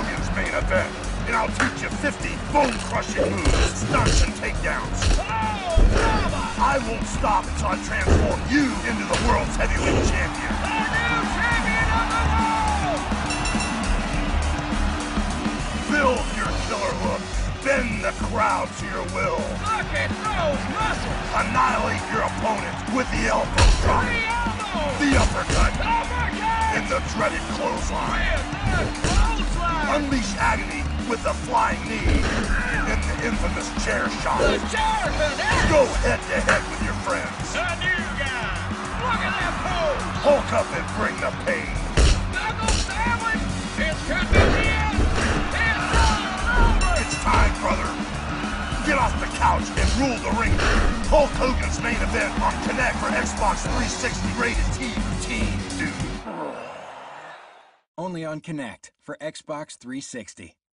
Hogan's main event, and I'll teach you 50 bone-crushing moves, stunts, and takedowns. Oh, brother! I won't stop until I transform you into the world's heavyweight champion. The new champion of the world! Build your killer hook. Bend the crowd to your will. Look at those muscles! Annihilate your opponent with the elbow drop, The elbow! the uppercut, Uppercut! and the dreaded clothesline. And the clothesline! Unleash agony with the flying knee and the infamous chair shot. The Charlton! Go head to head with your friends. The new guy! Look at that pose! Hulk up and bring the pain. Knuckle sandwich! It could be the end! It's all over! It's time, brother. Get off the couch and rule the ring. Hulk Hogan's main event on Connect for Xbox 360 rated T for teen, dude. Only on Connect for Xbox 360.